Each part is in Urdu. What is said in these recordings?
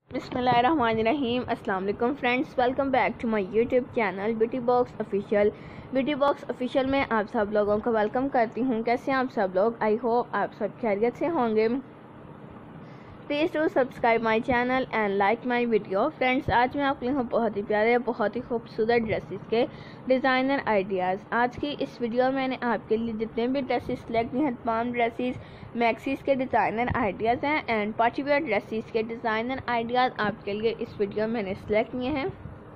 بسم اللہ الرحمن الرحیم۔ السلام علیکم friends, welcome back to my YouTube channel beauty box official. Beauty box official میں آپ سب لوگوں کو ویلکم کرتی ہوں۔ کیسے ہیں آپ سب لوگ؟ آئی ہوپ آپ سب خیریت سے ہوں گے۔ Please do subscribe my channel and like my video. Friends, آج میں آپ کے لیے بہت ہی پیارے بہت ہی خوبصورت ڈریسز کے ڈیزائنر آئیڈیاز۔ آج کی اس ویڈیو میں نے آپ کے لیے جتنے بھی ڈریسز سلیکٹ کی ہیں، تمام ڈریسز میکسیز کے ڈیزائنر آئیڈیاز ہیں اینڈ پارٹی ویئر ڈریسز کے ڈیزائنر آئیڈیاز آپ کے لیے اس ویڈیو میں نے سلیکٹ کیے ہیں۔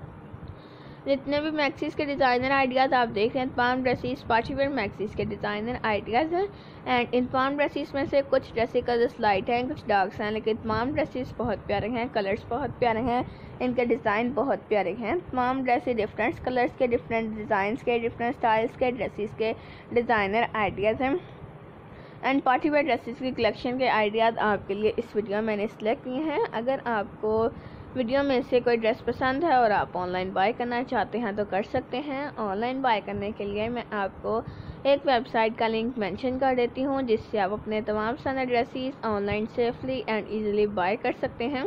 جتنے بھی میکسیز کے ڈیزائنر آئیڈیاز آپ دیکھ رہے ہیں، تمام ڈریسز پارٹی ویئر میکسیز کے ڈیزائنر آئیڈیاز ہیں اینڈ ان تمام ڈریسز میں سے کچھ ڈریسز کلرز لائٹ ہیں، کچھ ڈارکس ہیں، لیکن تمام ڈریسز بہت پیارے ہیں، کلرز بہت پیارے ہیں، ان کے ڈیزائن بہت پیارے ہیں۔ تمام ڈریسز ڈفرینٹ کلرز کے، ڈفرینٹ ڈیزائنس کے، ڈفرینٹ سٹائلز کے ڈریسز کے ڈیزائنر آئیڈیاز ہیں اینڈ پارٹی ویئر ڈریسز کی کلیکشن کے آئیڈیاز آپ کے لیے اس ویڈیو میں نے سلیکٹ کیے ہیں۔ اگر آپ کو ویڈیو میں سے کوئی ڈریس پسند ہے اور آپ آن لائن بائی کرنا چاہتے ہیں تو کر سکتے ہیں۔ آن لائن بائی کرنے کے لیے میں آپ کو ایک ویب سائٹ کا لنک مینشن کر دیتی ہوں، جس سے آپ اپنے تمام پسند dresses online safely and easily buy کر سکتے ہیں۔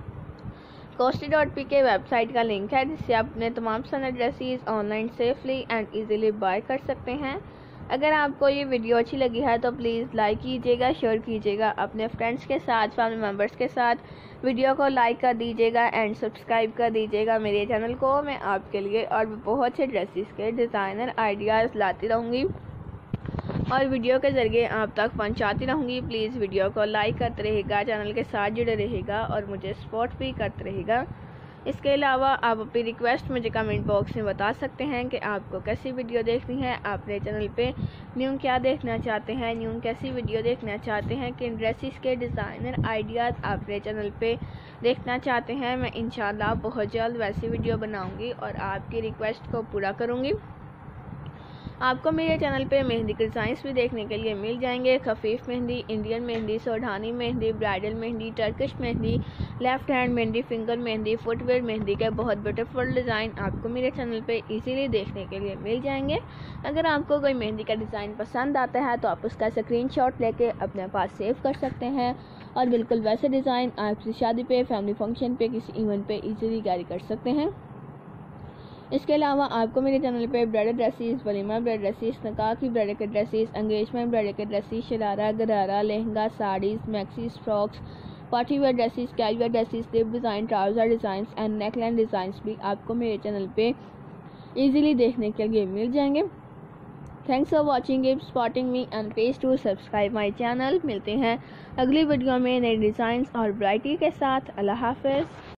Costi.p کے ویب سائٹ کا لنک ہے، جس سے آپ اپنے تمام پسند dresses online safely and easily buy کر سکتے ہیں۔ اگر آپ کو یہ ویڈیو اچھی لگی ہے تو پلیز لائک کیجیے گا، شیئر کیجیے گا اپنے فرینڈس کے ساتھ، فیملی ممبرس کے ساتھ۔ ویڈیو کو لائک کر دیجیے گا اینڈ سبسکرائب کر دیجیے گا میرے چینل کو۔ میں آپ کے لیے اور بھی بہت سے ڈریسز کے ڈیزائنر آئیڈیاز لاتی رہوں گی اور ویڈیو کے ذریعے آپ تک پہنچاتی رہوں گی۔ پلیز ویڈیو کو لائک کرتے رہے گا، چینل کے ساتھ جڑے رہے گا اور مجھے سپورٹ بھی کرتے رہے گا۔ اس کے علاوہ آپ اپنی ریکویسٹ مجھے کمنٹ باکس میں بتا سکتے ہیں کہ آپ کو کیسی ویڈیو دیکھنی ہے، آپ نے چینل پہ نیو کیا دیکھنا چاہتے ہیں، نیو کیسی ویڈیو دیکھنا چاہتے ہیں، کن ڈریسز کے ڈیزائنر آئیڈیاز آپ نے چینل پہ دیکھنا چاہتے ہیں۔ میں انشاءاللہ بہت جلد ویسی ویڈیو بناؤں گی اور آپ کی ریکویسٹ کو پورا کروں گی۔ آپ کو میرے چینل پہ مہندی کے ڈیزائنس بھی دیکھنے کے لیے مل جائیں گے۔ خفیف مہندی، انڈین مہندی، سوڈھانی mehndi, bridal mehndi, Turkish mehndi, left hand mehndi, finger mehndi, footwear mehndi کے بہت بیوٹیفل ڈیزائن آپ کو میرے چینل پہ ایزیلی دیکھنے کے لیے مل جائیں گے۔ اگر آپ کو کوئی مہندی کا ڈیزائن پسند آتا ہے تو آپ اس کا اسکرین شاٹ لے کے اپنے پاس سیو کر سکتے ہیں اور بالکل ویسے ڈیزائن آپ کی شادی پہ، فیملی فنکشن پہ، کسی ایونٹ پہ ایزیلی کیری کر سکتے ہیں۔ اس کے علاوہ آپ کو میرے چینل پہ برائڈل ڈریسز، ولیمہ برائڈل ڈریسز، نکاح کی برائڈل کے ڈریسز، انگیجمنٹ برائڈل کے dresses, sharara, gharara, lehenga, saris, maxis, frocks, party wear dresses, casual dresses, sleeve design, trouser designs and neckline designs بھی آپ کو میرے چینل پہ ایزیلی دیکھنے کے لیے مل جائیں گے۔ Thanks for watching, keep supporting me and please to subscribe my channel. ملتے ہیں اگلی ویڈیو میں نئے ڈیزائنس اور ورائٹی کے ساتھ۔ اللہ حافظ۔